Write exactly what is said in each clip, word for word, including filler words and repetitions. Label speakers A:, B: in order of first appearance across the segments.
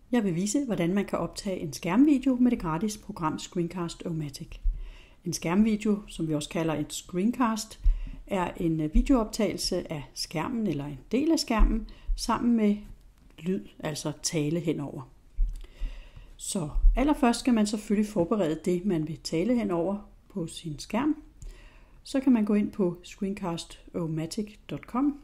A: Jeg vil vise, hvordan man kan optage en skærmvideo med det gratis program Screencast-O-Matic. En skærmvideo, som vi også kalder et screencast, er en videooptagelse af skærmen eller en del af skærmen sammen med lyd, altså tale henover. Så allerførst skal man selvfølgelig forberede det, man vil tale henover på sin skærm. Så kan man gå ind på screencast o matic punktum com.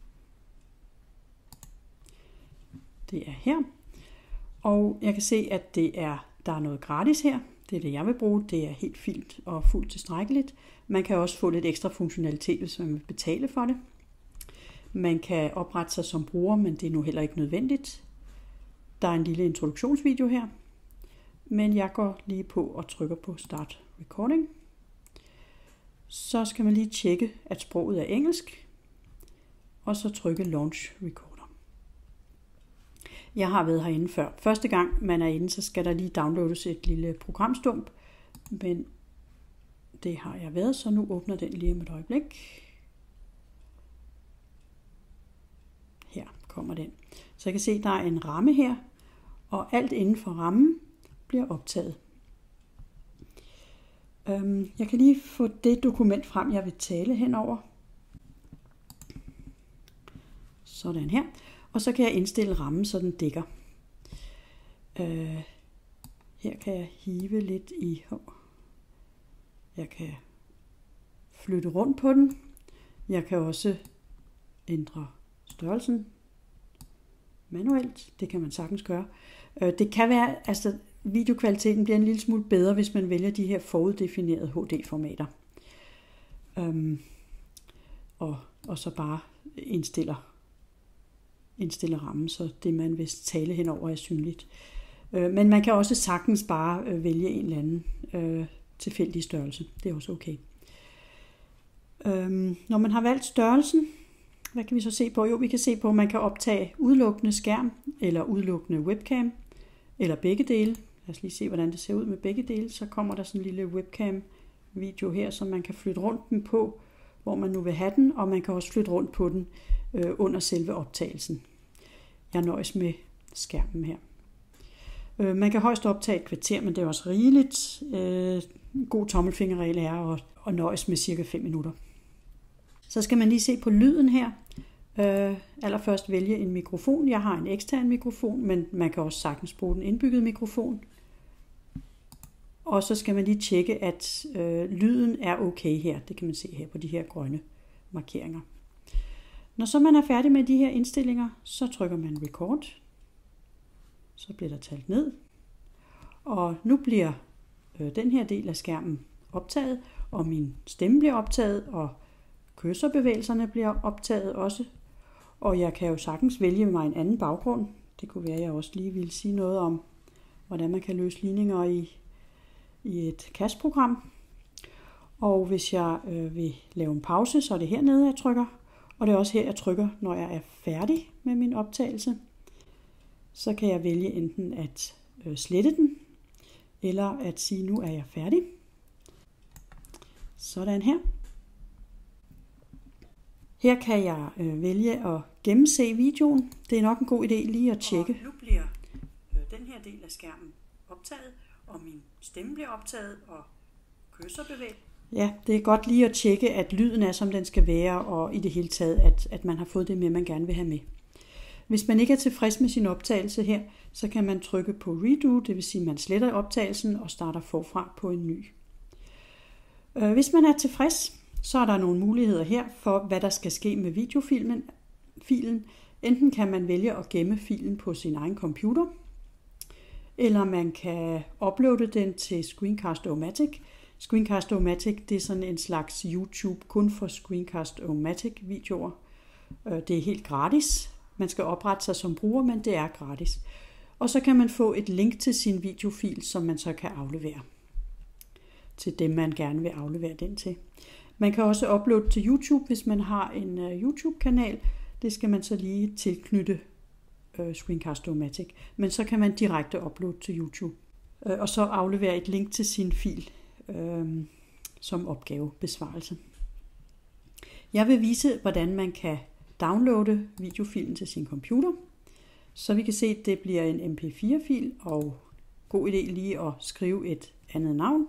A: Det er her. Og jeg kan se, at det er, der er noget gratis her. Det er det, jeg vil bruge. Det er helt fint og fuldt tilstrækkeligt. Man kan også få lidt ekstra funktionalitet, hvis man vil betale for det. Man kan oprette sig som bruger, men det er nu heller ikke nødvendigt. Der er en lille introduktionsvideo her. Men jeg går lige på og trykker på Start Recording. Så skal man lige tjekke, at sproget er engelsk. Og så trykke Launch Recorder. Jeg har været herinde før. Første gang man er inde, så skal der lige downloades et lille programstump. Men det har jeg været, så nu åbner den lige om et øjeblik. Her kommer den. Så jeg kan se, at der er en ramme her, og alt inden for rammen bliver optaget. Jeg kan lige få det dokument frem, jeg vil tale henover. Sådan her. Og så kan jeg indstille rammen, så den dækker. Her kan jeg hive lidt i. Jeg kan flytte rundt på den. Jeg kan også ændre størrelsen manuelt. Det kan man sagtens gøre. Det kan være, altså videokvaliteten bliver en lille smule bedre, hvis man vælger de her foruddefinerede H D-formater. Øhm, og, og så bare indstiller, indstiller rammen, så det man vil tale henover er synligt. Øh, men man kan også sagtens bare øh, vælge en eller anden øh, tilfældig størrelse. Det er også okay. Øhm, når man har valgt størrelsen, hvad kan vi så se på? Jo, vi kan se på, at man kan optage udelukkende skærm eller udelukkende webcam, eller begge dele. Lad os lige se, hvordan det ser ud med begge dele. Så kommer der sådan en lille webcam-video her, som man kan flytte rundt den på, hvor man nu vil have den, og man kan også flytte rundt på den øh, under selve optagelsen. Jeg nøjes med skærmen her. Øh, man kan højst optage et kvarter, men det er også rigeligt. Øh, god tommelfingerregel er at, at nøjes med cirka fem minutter. Så skal man lige se på lyden her. Uh, allerførst vælge en mikrofon. Jeg har en ekstern mikrofon, men man kan også sagtens bruge den indbyggede mikrofon. Og så skal man lige tjekke, at uh, lyden er okay her. Det kan man se her på de her grønne markeringer. Når så man er færdig med de her indstillinger, så trykker man Record. Så bliver der talt ned. Og nu bliver uh, den her del af skærmen optaget, og min stemme bliver optaget, og cursorbevægelserne bliver optaget også. Og jeg kan jo sagtens vælge mig en anden baggrund. Det kunne være, at jeg også lige ville sige noget om, hvordan man kan løse ligninger i, i et C A S-program. Og hvis jeg øh, vil lave en pause, så er det hernede, jeg trykker. Og det er også her, jeg trykker, når jeg er færdig med min optagelse. Så kan jeg vælge enten at øh, slette den, eller at sige, nu er jeg færdig. Sådan her. Her kan jeg øh, vælge at gennemse videoen. Det er nok en god idé lige at tjekke. Og nu bliver øh, den her del af skærmen optaget, og min stemme bliver optaget, og cursorbevægelser. Ja, det er godt lige at tjekke, at lyden er, som den skal være, og i det hele taget, at, at man har fået det med, man gerne vil have med. Hvis man ikke er tilfreds med sin optagelse her, så kan man trykke på Redo, det vil sige, at man sletter optagelsen og starter forfra på en ny. Øh, hvis man er tilfreds, så er der nogle muligheder her for, hvad der skal ske med videofilmen. Filen. Enten kan man vælge at gemme filen på sin egen computer, eller man kan uploade den til Screencast-O-Matic. Screencast-O-Matic, det er sådan en slags YouTube kun for Screencast-O-Matic videoer. Det er helt gratis. Man skal oprette sig som bruger, men det er gratis. Og så kan man få et link til sin videofil, som man så kan aflevere til dem, man gerne vil aflevere den til. Man kan også uploade til YouTube, hvis man har en uh, YouTube-kanal. Det skal man så lige tilknytte uh, Screencast-O-Matic. Men så kan man direkte uploade til YouTube. Uh, og så aflevere et link til sin fil uh, som opgavebesvarelse. Jeg vil vise, hvordan man kan downloade videofilen til sin computer. Så vi kan se, at det bliver en M P fire fil, og god idé lige at skrive et andet navn.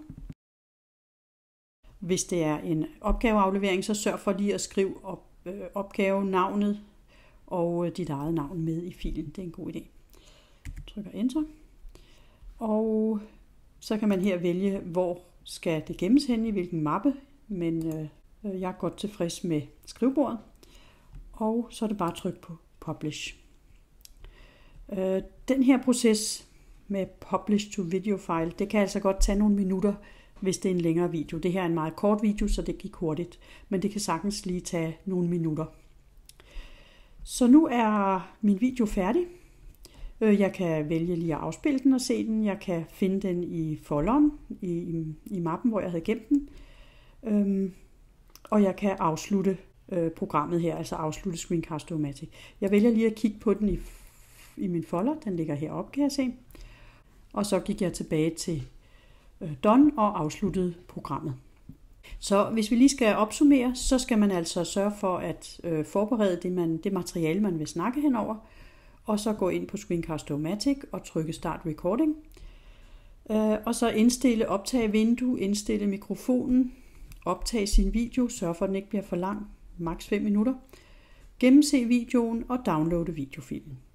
A: Hvis det er en opgaveaflevering, så sørg for lige at skrive op, øh, opgavenavnet og dit eget navn med i filen. Det er en god idé. Jeg trykker Enter. Og så kan man her vælge, hvor skal det gemmes hen, i hvilken mappe. Men øh, jeg er godt tilfreds med skrivebordet. Og så er det bare at trykke på Publish. Øh, den her proces med Publish to Video File, det kan altså godt tage nogle minutter, hvis det er en længere video. Det her er en meget kort video, så det gik hurtigt. Men det kan sagtens lige tage nogle minutter. Så nu er min video færdig. Jeg kan vælge lige at afspille den og se den. Jeg kan finde den i folderen, i, i, i mappen, hvor jeg havde gemt den. Øhm, og jeg kan afslutte øh, programmet her, altså afslutte Screencast-O-Matic. Jeg vælger lige at kigge på den i, i min folder. Den ligger heroppe, kan jeg se. Og så gik jeg tilbage til øh, Done og afsluttede programmet. Så hvis vi lige skal opsummere, så skal man altså sørge for at øh, forberede det, man, det materiale, man vil snakke henover. Og så gå ind på Screencast-O-Matic og trykke Start Recording. Øh, og så indstille optage vindue, indstille mikrofonen, optage sin video, sørg for at den ikke bliver for lang, maks fem minutter. Gennemse videoen og downloade videofilen.